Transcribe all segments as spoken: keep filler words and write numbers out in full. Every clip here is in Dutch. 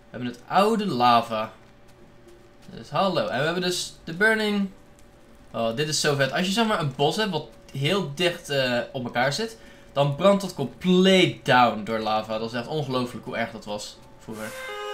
We hebben het oude lava. Dus hallo. En we hebben dus de burning. Oh, dit is zo vet. Als je zeg maar een bos hebt wat heel dicht uh, op elkaar zit, dan brandt dat compleet down door lava. Dat is echt ongelooflijk hoe erg dat was vroeger.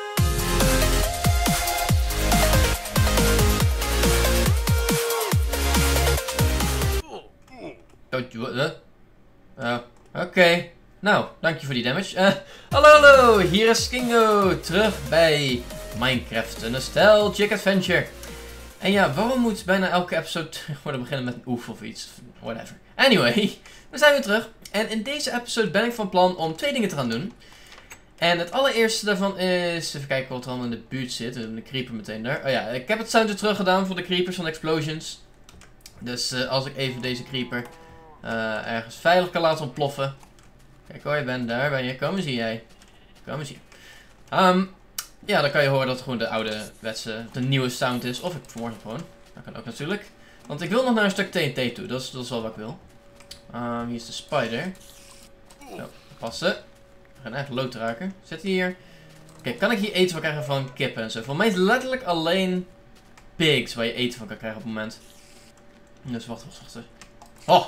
Uh, uh, Oké. Okay. Nou, dank je voor die damage. Uh, hallo, hallo. Hier is Kingo. Terug bij Minecraft. Een nostalgic adventure. En ja, waarom moet bijna elke episode worden beginnen met een oef of iets? Whatever. Anyway, we zijn weer terug. En in deze episode ben ik van plan om twee dingen te gaan doen. En het allereerste daarvan is... Even kijken wat er allemaal in de buurt zit. De creeper meteen daar. Oh ja, ik heb het soundje terug gedaan voor de creepers van explosions. Dus uh, als ik even deze creeper uh, ergens veilig kan laten ontploffen. Kijk hoor, je bent daar ben je. Kom eens hier jij. Kom eens hier. Um, ja, dan kan je horen dat het gewoon de oude wetse, de nieuwe sound is. Of ik vermoord hem gewoon. Dat kan ook natuurlijk. Want ik wil nog naar een stuk T N T toe. Dat is, dat is wel wat ik wil. Um, hier is de spider. Zo, passen. We gaan echt lood raken. Zit hij hier. Kijk, kan ik hier eten van krijgen van kippen en zo? Voor mij is het letterlijk alleen pigs waar je eten van kan krijgen op het moment. Dus wacht, wacht, wacht. Oh!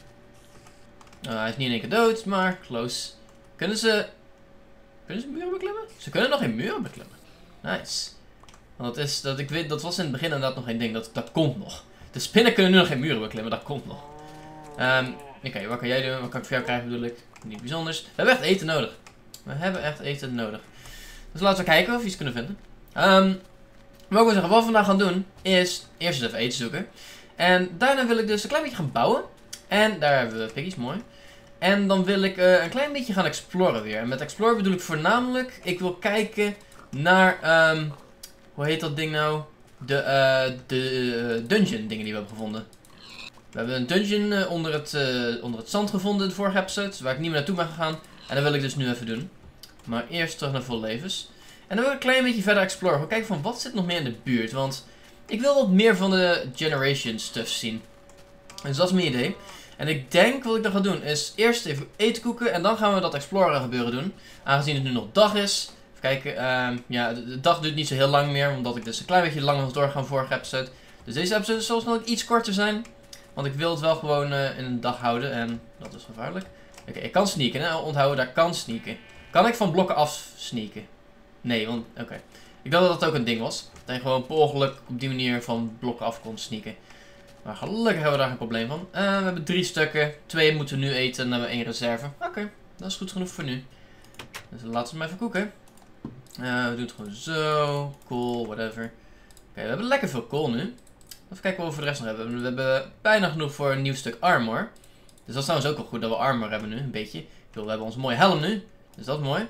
Uh, hij is niet in één keer dood, maar close. Kunnen ze... Kunnen ze muren beklimmen? Ze kunnen nog geen muren beklimmen. Nice. Want dat is... Dat, ik weet, dat was in het begin inderdaad nog geen ding. Dat, dat komt nog. De spinnen kunnen nu nog geen muren beklimmen. Dat komt nog. Um, Oké, okay, wat kan jij doen? Wat kan ik voor jou krijgen bedoel ik? Niet bijzonders. We hebben echt eten nodig. We hebben echt eten nodig. Dus laten we kijken of we iets kunnen vinden. Um, maar ik wil zeggen, wat we vandaag gaan doen is... Eerst eens even eten zoeken. En daarna wil ik dus een klein beetje gaan bouwen. En daar hebben we piggies, mooi. En dan wil ik uh, een klein beetje gaan exploren weer. En met exploren bedoel ik voornamelijk, ik wil kijken naar, um, hoe heet dat ding nou? De, uh, de uh, dungeon dingen die we hebben gevonden. We hebben een dungeon uh, onder, het, uh, onder het zand gevonden de vorige episode, waar ik niet meer naartoe ben gegaan. En dat wil ik dus nu even doen. Maar eerst terug naar vol levens. En dan wil ik een klein beetje verder exploren. Gewoon kijken van wat zit nog meer in de buurt. Want ik wil wat meer van de generation stuff zien. Dus dat is mijn idee. En ik denk wat ik dan ga doen is eerst even eten koeken en dan gaan we dat exploren gebeuren doen. Aangezien het nu nog dag is. Even kijken, uh, ja, de, de dag duurt niet zo heel lang meer, omdat ik dus een klein beetje langer was doorgaan vorige episode. Dus deze episode zal nog iets korter zijn. Want ik wil het wel gewoon uh, in een dag houden en dat is gevaarlijk. Oké, okay, ik kan sneaken, hè? Onthouden, daar kan sneaken. Kan ik van blokken af sneaken? Nee, want, oké. Okay. Ik dacht dat dat ook een ding was. Dat je gewoon per ongeluk op die manier van blokken af kon sneaken. Maar gelukkig hebben we daar geen probleem van. Uh, we hebben drie stukken. Twee moeten we nu eten en dan hebben we één reserve. Oké, okay, dat is goed genoeg voor nu. Dus laten we hem even koeken. Uh, we doen het gewoon zo. Cool, whatever. Oké, okay, we hebben lekker veel kool nu. Even kijken wat we voor de rest nog hebben. We hebben bijna genoeg voor een nieuw stuk armor. Dus dat is trouwens ook wel goed dat we armor hebben nu, een beetje. Ik bedoel, we hebben onze mooie helm nu. Dus dat is mooi.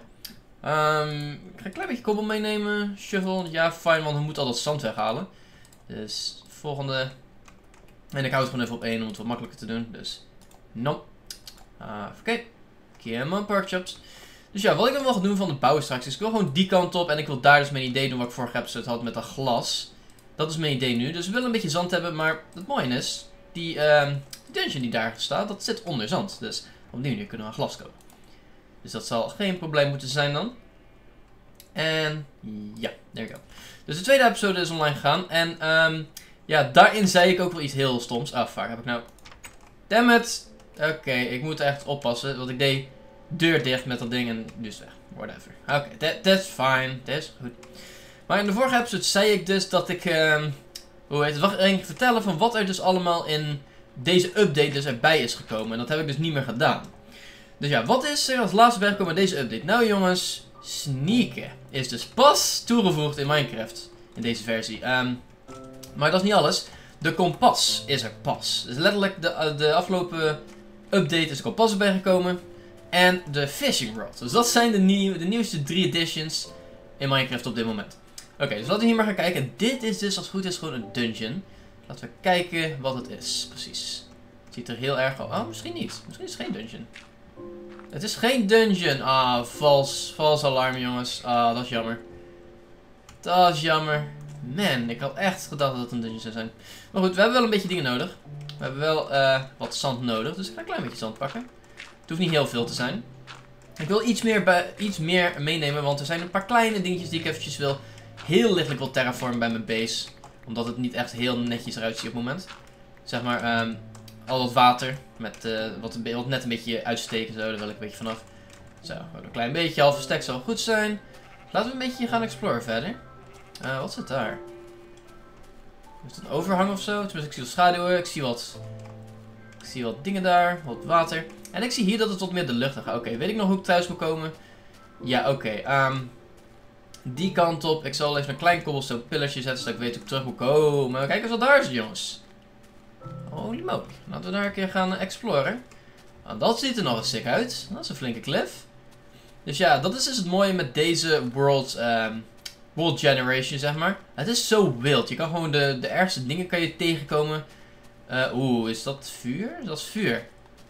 Um, ik ga een klein beetje kobbel meenemen. Shovel, ja fijn, want we moeten al dat zand weghalen. Dus volgende... En ik hou het gewoon even op één om het wat makkelijker te doen. Dus, no. Uh, Oké. Okay. Come on, pork chops. Dus ja, wat ik dan wel ga doen van de bouwen straks is, ik wil gewoon die kant op. En ik wil daar dus mijn idee doen wat ik vorige episode had met dat glas. Dat is mijn idee nu. Dus we willen een beetje zand hebben. Maar het mooie is, die, uh, die dungeon die daar staat, dat zit onder zand. Dus op die manier kunnen we aan glas komen. Dus dat zal geen probleem moeten zijn dan. En ja, there we go. Dus de tweede episode is online gegaan. En um, ja, daarin zei ik ook wel iets heel stoms. Ah, fuck, heb ik nou... Damn it! Oké, okay, ik moet echt oppassen. Want ik deed deur dicht met dat ding en dus weg. Whatever. Oké, okay, that, that's fine. Dat is goed. Maar in de vorige episode zei ik dus dat ik... Um, hoe heet het? Wacht, ik vertellen van wat er dus allemaal in deze update dus erbij is gekomen. En dat heb ik dus niet meer gedaan. Dus ja, wat is er als laatste bijgekomen in deze update? Nou jongens, sneaken is dus pas toegevoegd in Minecraft. In deze versie. Um, maar dat is niet alles. De kompas is er pas. Dus letterlijk de, de afgelopen update is de kompas erbij gekomen. En de fishing rod. Dus dat zijn de, nieuw, de nieuwste drie editions in Minecraft op dit moment. Oké, okay, dus laten we hier maar gaan kijken. Dit is dus als het goed is gewoon een dungeon. Laten we kijken wat het is. Precies. Het ziet er heel erg... Oh, misschien niet. Misschien is het geen dungeon. Het is geen dungeon. Ah, vals. Vals alarm, jongens. Ah, dat is jammer. Dat is jammer. Man, ik had echt gedacht dat het een dungeon zou zijn. Maar goed, we hebben wel een beetje dingen nodig. We hebben wel uh, wat zand nodig. Dus ik ga een klein beetje zand pakken. Het hoeft niet heel veel te zijn. Ik wil iets meer, bij, iets meer meenemen, want er zijn een paar kleine dingetjes die ik eventjes wil, heel lichtelijk wil terraformen bij mijn base. Omdat het niet echt heel netjes eruit ziet op het moment. Zeg maar, um, al dat water, met, uh, wat, een wat net een beetje uitsteken, zo, daar wil ik een beetje vanaf. Zo, een klein beetje, halve stack zal goed zijn. Laten we een beetje gaan exploren verder. Uh, wat zit daar? Is het een overhang of zo? Tenminste, ik zie wat schaduwen, ik zie wat... Ik zie wat dingen daar, wat water. En ik zie hier dat het wat meer de lucht gaat. Oké, okay, weet ik nog hoe ik thuis moet komen? Ja, oké. Okay, um, die kant op. Ik zal even een klein cobblestone pillartje zetten, zodat ik weet hoe ik terug moet komen. Kijk eens wat daar is, jongens. Holy moly. Laten we daar een keer gaan exploren. Nou, dat ziet er nog eens sick uit. Dat is een flinke cliff. Dus ja, dat is dus het mooie met deze world, um, world generation, zeg maar. Het is zo wild. Je kan gewoon de, de ergste dingen kan je tegenkomen. Uh, Oeh, is dat vuur? Dat is vuur.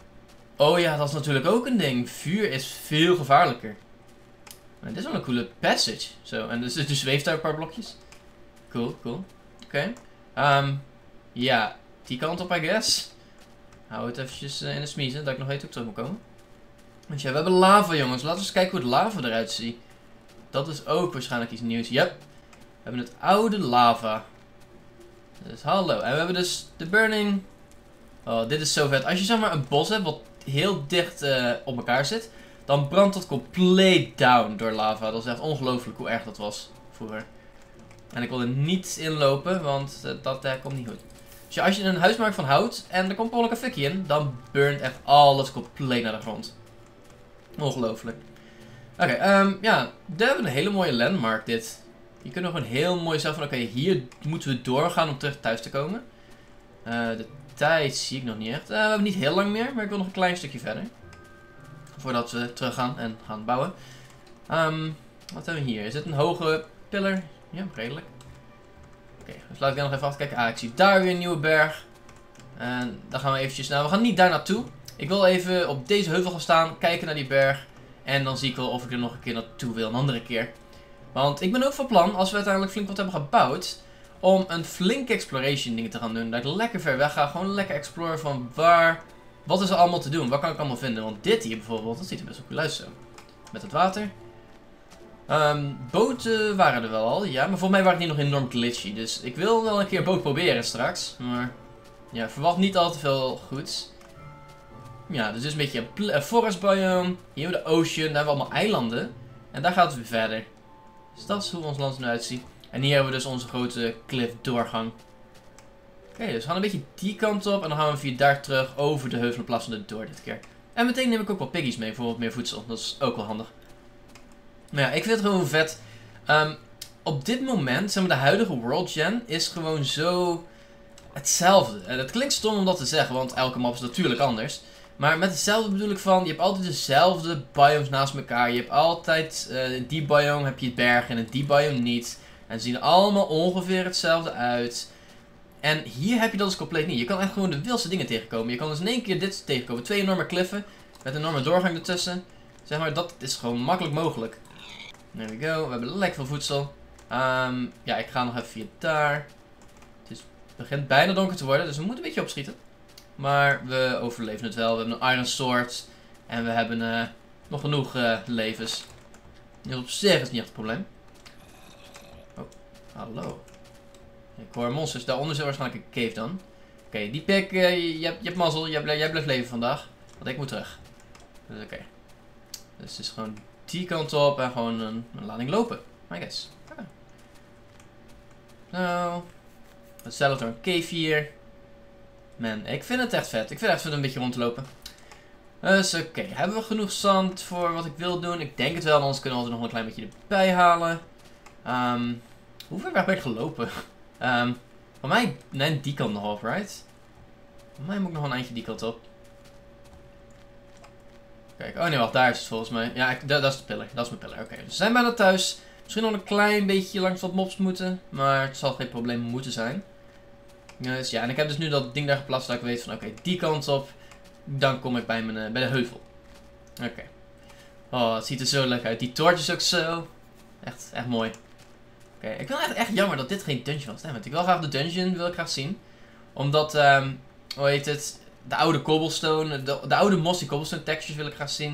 Oh ja, dat is natuurlijk ook een ding. Vuur is veel gevaarlijker. Maar dit is wel een coole passage. Zo, en dus, dus zweeft daar een paar blokjes. Cool, cool. Oké. Okay. Um, ja, die kant op, I guess. Hou het eventjes uh, in de smiezen, dat ik nog weet hoe ik terug moet komen. Want ja, we hebben lava, jongens. Laten we eens kijken hoe het lava eruit ziet. Dat is ook waarschijnlijk iets nieuws. Yep. We hebben het oude lava. Dus hallo. En we hebben dus de burning. Oh, dit is zo vet. Als je zeg maar een bos hebt wat heel dicht uh, op elkaar zit, dan brandt het compleet down door lava. Dat is echt ongelooflijk hoe erg dat was vroeger. En ik wil er niet inlopen, want uh, dat uh, komt niet goed. Dus ja, als je een huis maakt van hout en er komt behoorlijk een fikje in, dan burnt echt alles compleet naar de grond. Ongelooflijk. Oké, okay, um, ja, daar hebben we een hele mooie landmark dit. Je kunt nog gewoon heel mooi zeggen van oké, okay, hier moeten we doorgaan om terug thuis te komen. Uh, de tijd zie ik nog niet echt. Uh, we hebben niet heel lang meer, maar ik wil nog een klein stukje verder. Voordat we terug gaan en gaan bouwen. Um, wat hebben we hier? Is dit een hoge pillar? Ja, redelijk. Oké, okay, dus laat ik dan nog even afkijken. Ah, ik zie daar weer een nieuwe berg. En dan gaan we eventjes... Nou, we gaan niet daar naartoe. Ik wil even op deze heuvel gaan staan, kijken naar die berg. En dan zie ik wel of ik er nog een keer naartoe wil, een andere keer. Want ik ben ook van plan, als we uiteindelijk flink wat hebben gebouwd, om een flinke exploration ding te gaan doen. Dat ik lekker ver weg ga, gewoon lekker exploren van waar, wat is er allemaal te doen, wat kan ik allemaal vinden. Want dit hier bijvoorbeeld, dat ziet er best wel cool uit zo. Met het water. Um, boten waren er wel al, ja, maar volgens mij waren die nog enorm glitchy. Dus ik wil wel een keer boot proberen straks. Maar ja, verwacht niet al te veel goeds. Ja, dus dit is een beetje een, een forest biome. Hier hebben we de ocean, daar hebben we allemaal eilanden. En daar gaat het weer verder. Dus dat is hoe ons land er nu uitziet. En hier hebben we dus onze grote cliff doorgang. Oké, okay, dus we gaan een beetje die kant op. En dan gaan we via daar terug over de heuvel in plaats van de door dit keer. En meteen neem ik ook wat piggies mee voor wat meer voedsel. Dat is ook wel handig. Maar ja, ik vind het gewoon vet. Um, op dit moment, zeg maar de huidige world gen is gewoon zo hetzelfde. En het klinkt stom om dat te zeggen, want elke map is natuurlijk anders. Maar met hetzelfde bedoel ik van, je hebt altijd dezelfde biomes naast elkaar. Je hebt altijd, uh, in die biome heb je het berg en in die biome niet. En ze zien allemaal ongeveer hetzelfde uit. En hier heb je dat dus compleet niet. Je kan echt gewoon de wildste dingen tegenkomen. Je kan dus in één keer dit tegenkomen. Twee enorme kliffen met een enorme doorgang ertussen. Zeg maar, dat is gewoon makkelijk mogelijk. There we go. We hebben lekker veel voedsel. Um, ja, ik ga nog even via daar. Het is, begint bijna donker te worden, dus we moeten een beetje opschieten. Maar we overleven het wel. We hebben een iron sword. En we hebben uh, nog genoeg uh, levens. Dus op zich is het niet echt een probleem. Oh, hallo. Ik hoor monsters. Daaronder zit waarschijnlijk een cave dan. Oké, okay, die pik, uh, je, je, hebt, je hebt mazzel. Jij, jij blijft leven vandaag. Want ik moet terug. Dus oké. Okay. Dus het is gewoon die kant op en gewoon een, een lading lopen. I guess. Okay. Zo. Hetzelfde door een cave hier. Man, ik vind het echt vet. Ik vind het echt vet een beetje rond te lopen. Dus oké, okay. Hebben we genoeg zand voor wat ik wil doen? Ik denk het wel, anders kunnen we altijd nog een klein beetje erbij halen. Um, hoe ver weg ben ik gelopen? Um, van mij, nee, die kant nog op, right? Van mij moet ik nog een eindje die kant op. Kijk, oh nee, wacht, daar is het volgens mij. Ja, ik, dat, dat is de pillar. Dat is mijn pillar. Oké, okay. Dus we zijn bijna thuis. Misschien nog een klein beetje langs wat mobs moeten. Maar het zal geen probleem moeten zijn. Dus ja, en ik heb dus nu dat ding daar geplaatst dat ik weet van oké, okay, die kant op. Dan kom ik bij, mijn, uh, bij de heuvel. Oké. Okay. Oh, het ziet er zo lekker uit. Die toortjes ook zo. Echt, echt mooi. Oké, okay. Ik vind het echt, echt jammer dat dit geen dungeon was. Nee, want ik wil graag de dungeon wil ik graag zien. Omdat, um, hoe heet het, de oude cobblestone, de, de oude mossy cobblestone textures wil ik graag zien.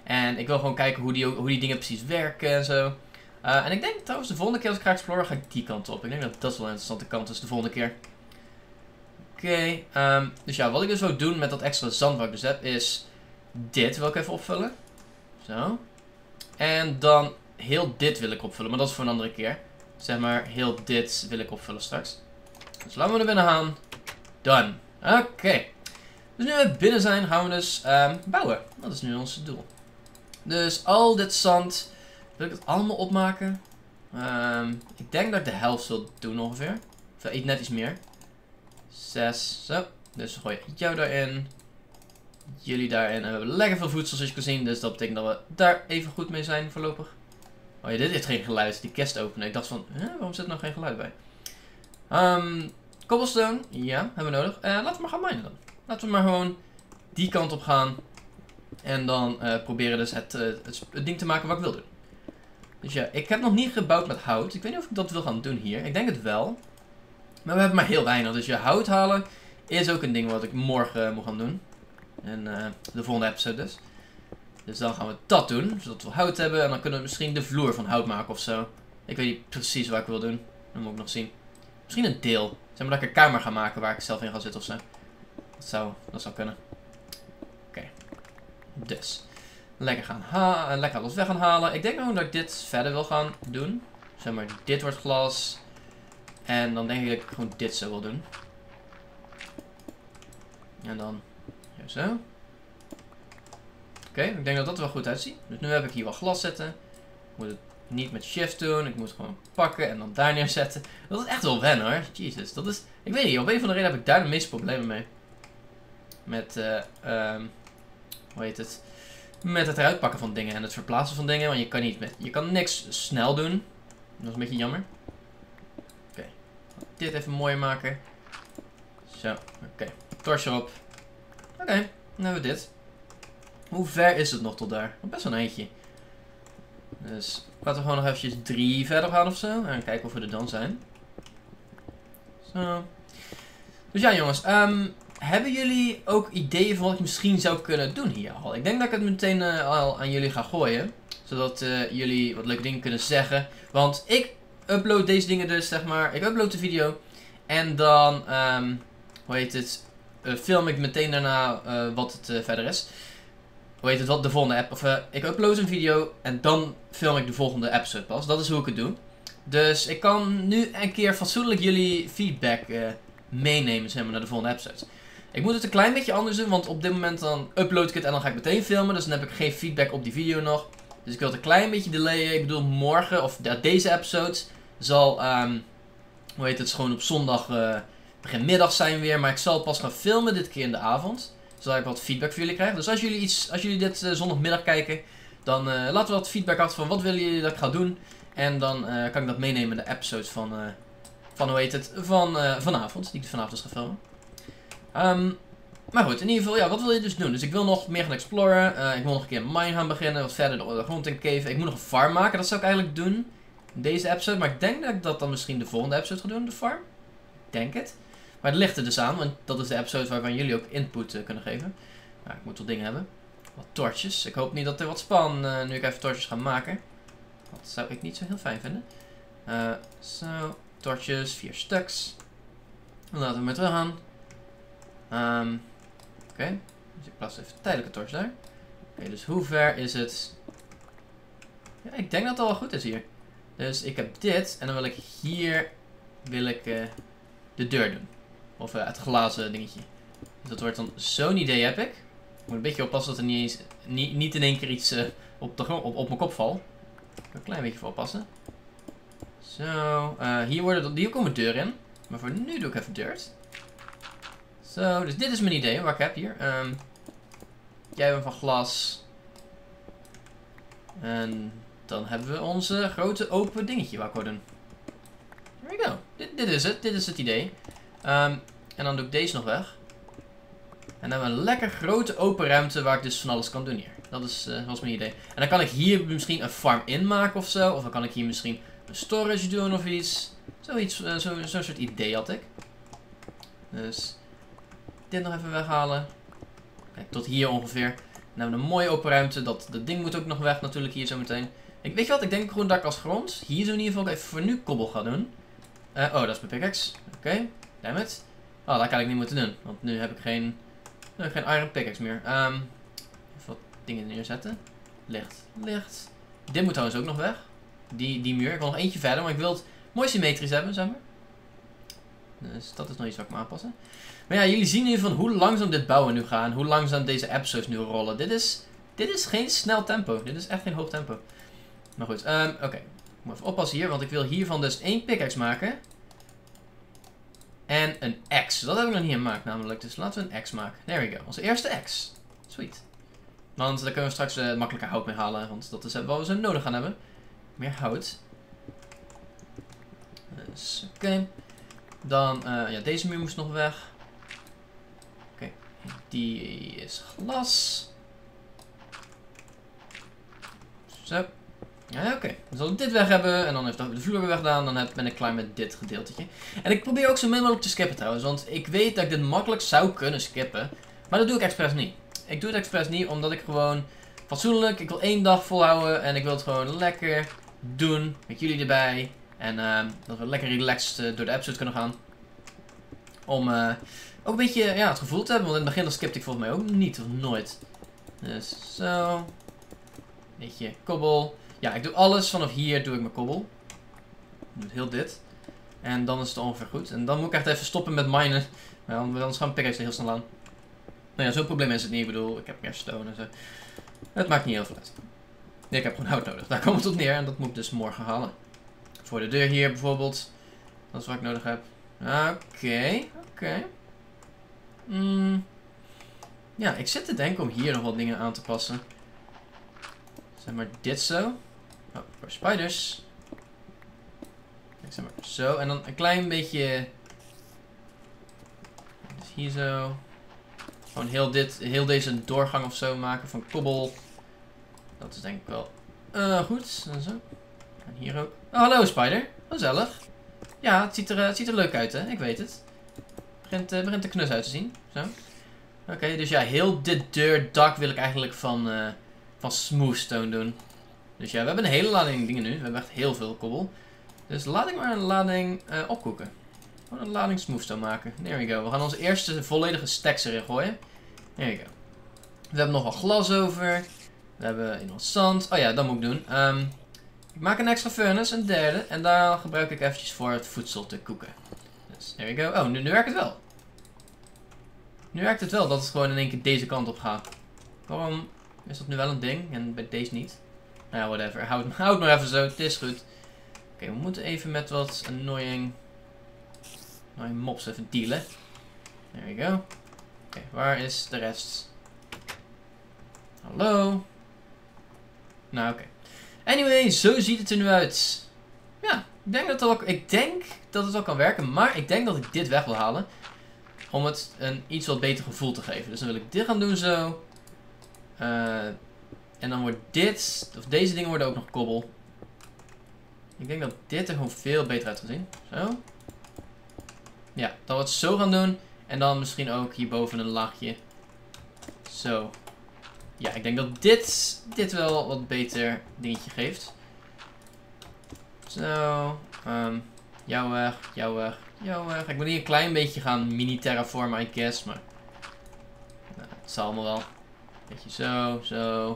En ik wil gewoon kijken hoe die, hoe die dingen precies werken en zo. Uh, en ik denk trouwens de volgende keer als ik ga exploren ga ik die kant op. Ik denk dat dat wel een interessante kant is de volgende keer. Oké, okay, um, dus ja, wat ik dus wil doen met dat extra zand wat ik dus heb is dit wil ik even opvullen. Zo. En dan heel dit wil ik opvullen, maar dat is voor een andere keer. Zeg maar, heel dit wil ik opvullen straks. Dus laten we er binnen gaan. Done. Oké. Okay. Dus nu we binnen zijn, gaan we dus um, bouwen. Dat is nu ons doel. Dus al dit zand, wil ik het allemaal opmaken? Um, ik denk dat ik de helft wil doen ongeveer. Of uh, net iets meer. Zes, zo. Dus we gooien jou daarin. Jullie daarin. En we hebben lekker veel voedsel zoals je kan zien. Dus dat betekent dat we daar even goed mee zijn voorlopig. Oh ja, dit heeft geen geluid. Die kist openen. Ik dacht van, hè, waarom zit er nog geen geluid bij? Um, cobblestone, ja, hebben we nodig. Uh, laten we maar gaan minen dan. Laten we maar gewoon die kant op gaan. En dan uh, proberen dus het, uh, het, het ding te maken wat ik wil doen. Dus ja, ik heb nog niet gebouwd met hout. Ik weet niet of ik dat wil gaan doen hier. Ik denk het wel. Maar we hebben maar heel weinig. Dus ja, hout halen is ook een ding wat ik morgen uh, moet gaan doen. En uh, de volgende episode dus. Dus dan gaan we dat doen. Zodat we hout hebben. En dan kunnen we misschien de vloer van hout maken of zo. Ik weet niet precies wat ik wil doen. Dat moet ik nog zien. Misschien een deel. Zeg maar dat ik een kamer ga maken waar ik zelf in ga zitten of zo. Dat zou, dat zou kunnen. Oké. Okay. Dus. Lekker gaan halen. Lekker alles weg gaan halen. Ik denk nog dat ik dit verder wil gaan doen. Zeg maar, dit wordt glas. En dan denk ik dat ik gewoon dit zo wil doen. En dan. Ja, zo. Oké, okay, ik denk dat dat er wel goed uitziet. Dus nu heb ik hier wel glas zitten. Ik moet het niet met shift doen. Ik moet het gewoon pakken en dan daar neerzetten. Dat is echt wel wennen hoor. Jezus, dat is... Ik weet niet, op een of andere reden heb ik daar de meeste problemen mee. Met, uh, um, hoe heet het? Met het eruit pakken van dingen en het verplaatsen van dingen. Want je kan niet met... Je kan niks snel doen. Dat is een beetje jammer. Oké. Okay. Dit even mooier maken. Zo, oké. Okay. Torch erop. Oké, okay, dan hebben we dit. Hoe ver is het nog tot daar? Best wel een eindje. Dus laten we gewoon nog eventjes drie verder gaan of zo. En kijken of we er dan zijn. Zo. Dus ja jongens, um, hebben jullie ook ideeën van wat ik misschien zou kunnen doen hier al? Ik denk dat ik het meteen uh, al aan jullie ga gooien. Zodat uh, jullie wat leuke dingen kunnen zeggen. Want ik upload deze dingen dus, zeg maar. Ik upload de video. En dan, um, hoe heet het, uh, film ik meteen daarna uh, wat het uh, verder is. Hoe heet het, wat de volgende app. Of uh, ik upload een video en dan film ik de volgende episode pas. Dat is hoe ik het doe. Dus ik kan nu een keer fatsoenlijk jullie feedback uh, meenemen, zeg maar, naar de volgende episodes. Ik moet het een klein beetje anders doen, want op dit moment dan upload ik het en dan ga ik meteen filmen. Dus dan heb ik geen feedback op die video nog. Dus ik wil het een klein beetje delayen. Ik bedoel, morgen, of ja, deze episode zal, um, hoe heet het, gewoon op zondag, uh, begin middag zijn weer. Maar ik zal pas gaan filmen, dit keer in de avond. Zodat ik wat feedback voor jullie krijg. Dus als jullie, iets, als jullie dit uh, zondagmiddag kijken, dan uh, laten we wat feedback achter van wat willen jullie dat ik ga doen. En dan uh, kan ik dat meenemen in de episodes van, uh, van hoe heet het, van uh, vanavond. Die ik vanavond dus ga filmen. Um, maar goed, in ieder geval, ja, wat wil je dus doen? Dus ik wil nog meer gaan exploren. Uh, ik wil nog een keer een mine gaan beginnen. Wat verder de, de grond in caven. Ik moet nog een farm maken. Dat zou ik eigenlijk doen. In deze episode. Maar ik denk dat ik dat dan misschien de volgende episode ga doen. De farm. Ik denk het. Maar het ligt er dus aan. Want dat is de episode waarvan jullie ook input uh, kunnen geven. Nou, ik moet wel dingen hebben. Wat torches. Ik hoop niet dat er wat span uh, nu ik even torches ga maken. Dat zou ik niet zo heel fijn vinden. Uh, zo. Torches. Vier stuks. Dan laten we maar terug gaan. Um, Oké, okay. Dus ik plaats even tijdelijke torch daar. Oké, okay, dus hoe ver is het? Ja, ik denk dat het al wel goed is hier. Dus ik heb dit en dan wil ik hier wil ik, uh, de deur doen. Of uh, het glazen dingetje. Dus dat wordt dan zo'n idee heb ik. Ik moet een beetje oppassen dat er niet, eens, niet, niet in één keer iets uh, op, de grond, op, op mijn kop valt. Een klein beetje voor oppassen. Zo, uh, hier, worden, hier komen deuren in. Maar voor nu doe ik even dirt. Zo, dus dit is mijn idee wat ik heb hier. Um, jij bent van glas. En dan hebben we onze grote open dingetje waar ik wil doen. There we go. Dit, dit is het. Dit is het idee. Um, en dan doe ik deze nog weg. En dan hebben we een lekker grote open ruimte waar ik dus van alles kan doen hier. Dat is, uh, was mijn idee. En dan kan ik hier misschien een farm in maken of zo. Of dan kan ik hier misschien een storage doen of iets. Zoiets, uh, zo'n zo soort idee had ik. Dus... dit nog even weghalen. Kijk, tot hier ongeveer. Dan hebben we een mooie open ruimte. Dat, dat ding moet ook nog weg natuurlijk hier zo meteen. Ik, weet je wat, ik denk gewoon dat ik als grond hier zo in ieder geval even voor nu kobbel ga doen. Uh, oh, dat is mijn pickaxe. Oké, okay. Damn it. Oh, dat kan ik niet moeten doen. Want nu heb ik geen, uh, geen iron pickaxe meer. Um, even wat dingen neerzetten. Licht, licht. Dit moet trouwens ook nog weg. Die, die muur. Ik wil nog eentje verder, maar ik wil het mooi symmetrisch hebben, zeg maar. Dus dat is nog iets wat ik me aanpassen. Maar ja, jullie zien nu van hoe langzaam dit bouwen nu gaat. Hoe langzaam deze episodes nu rollen. Dit is, dit is geen snel tempo. Dit is echt geen hoog tempo. Maar goed, um, oké. Okay. Ik moet even oppassen hier, want ik wil hiervan dus één pickaxe maken. En een axe. Dat heb ik nog niet gemaakt namelijk. Dus laten we een axe maken. There we go. Onze eerste axe. Sweet. Want daar kunnen we straks uh, makkelijker hout mee halen. Want dat is wat we zo nodig gaan hebben. Meer hout. Dus, oké. Okay. Dan, uh, ja, deze muur moest nog weg. Oké. Okay. Die is glas. Zo. Ja, oké. Okay. Dan zal ik dit weg hebben. En dan heeft de vloer weer weggedaan. Dan heb, ben ik klaar met dit gedeeltetje. En ik probeer ook zo min mogelijk te skippen trouwens. Want ik weet dat ik dit makkelijk zou kunnen skippen. Maar dat doe ik expres niet. Ik doe het expres niet omdat ik gewoon fatsoenlijk. Ik wil één dag volhouden. En ik wil het gewoon lekker doen. Met jullie erbij. En uh, dat we lekker relaxed uh, door de episode kunnen gaan. Om uh, ook een beetje ja, het gevoel te hebben. Want in het begin dan skipte ik volgens mij ook niet of nooit. Dus zo. Beetje kobbel. Ja, ik doe alles vanaf hier doe ik mijn kobbel. Ik doe heel dit. En dan is het ongeveer goed. En dan moet ik echt even stoppen met minen. Want anders gaan pickaxe heel snel aan. Nou ja, zo'n probleem is het niet. Ik bedoel, ik heb meer stone en zo. Het maakt niet heel veel uit. Nee, ik heb gewoon hout nodig. Daar komt het op neer. En dat moet ik dus morgen halen. Voor de deur hier bijvoorbeeld. Dat is wat ik nodig heb. Oké, okay, oké. Okay. Mm. Ja, ik zit te denken om hier nog wat dingen aan te passen. Zeg maar dit zo. Oh, voor spiders. Kijk, zeg maar zo. En dan een klein beetje. Dus hier zo. Gewoon heel, dit, heel deze doorgang of zo maken van kobbel. Dat is denk ik wel uh, goed. En zo. En hier ook. Oh, hallo spider. Gezellig. Ja, het ziet, er, het ziet er leuk uit, hè. Ik weet het. Begint, uh, begint er knus uit te zien. Zo. Oké, okay, dus ja, heel dit deurdak wil ik eigenlijk van, uh, van smooth stone doen. Dus ja, we hebben een hele lading dingen nu. We hebben echt heel veel kobbel. Dus laat ik maar een lading uh, opkoeken. Gewoon een lading smooth stone maken. There we go. We gaan onze eerste volledige stacks erin gooien. There we go. We hebben nog wat glas over. We hebben in ons zand. Oh ja, dat moet ik doen. Um, ik maak een extra furnace, een derde. En daar gebruik ik eventjes voor het voedsel te koeken. Dus there we go. Oh, nu, nu werkt het wel. Nu werkt het wel dat het gewoon in één keer deze kant op gaat. Waarom is dat nu wel een ding en bij deze niet? Nou ja, whatever. Houd, houd maar even zo. Het is goed. Oké, okay, we moeten even met wat annoying, annoying mobs even dealen. There we go. Oké, okay, waar is de rest? Hallo? Nou, oké. Okay. Anyway, zo ziet het er nu uit. Ja, ik denk dat het wel, ik denk dat het wel kan werken. Maar ik denk dat ik dit weg wil halen. Om het een iets wat beter gevoel te geven. Dus dan wil ik dit gaan doen zo. Uh, en dan wordt dit, of deze dingen worden ook nog kobbel. Ik denk dat dit er gewoon veel beter uit gaat zien. Zo. Ja, dat we het zo gaan doen. En dan misschien ook hierboven een laagje. Zo. Ja, ik denk dat dit, dit wel wat beter dingetje geeft. Zo. Um, jou weg, jou weg, jou weg. Ik moet hier een klein beetje gaan mini-terraformen, I guess. Maar nou, het zal allemaal wel. Beetje zo, zo.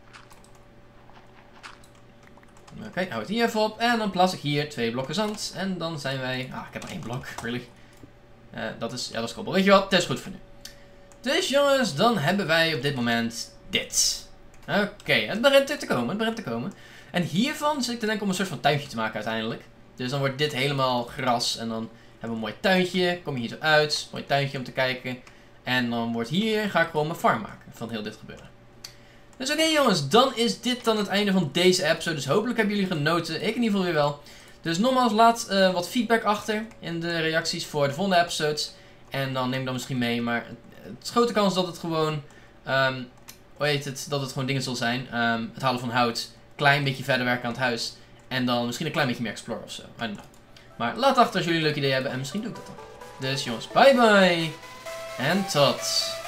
Oké, okay, hou het hier even op. En dan plas ik hier twee blokken zand. En dan zijn wij... Ah, ik heb maar één blok. Really? Uh, dat is... Ja, dat is koppel. Weet je wat? Het is goed voor nu. Dus jongens, dan hebben wij op dit moment dit. Oké, okay, het begint te komen. Het begint te komen. En hiervan zit ik te denken om een soort van tuintje te maken uiteindelijk. Dus dan wordt dit helemaal gras. En dan hebben we een mooi tuintje. Kom je hier zo uit. Mooi tuintje om te kijken. En dan wordt hier... Ga ik gewoon mijn farm maken. Van heel dit gebeuren. Dus oké okay, jongens, dan is dit dan het einde van deze episode. Dus hopelijk hebben jullie genoten. Ik in ieder geval weer wel. Dus nogmaals, laat uh, wat feedback achter in de reacties voor de volgende episodes. En dan neem ik dat misschien mee. Maar het is grote kans dat het gewoon... Um, hoe heet het? Dat het gewoon dingen zal zijn. Um, het halen van hout. Klein beetje verder werken aan het huis. En dan misschien een klein beetje meer exploren ofzo. I don't know. Maar laat achter als jullie een leuk idee hebben. En misschien doe ik dat dan. Dus jongens, bye bye. En tot...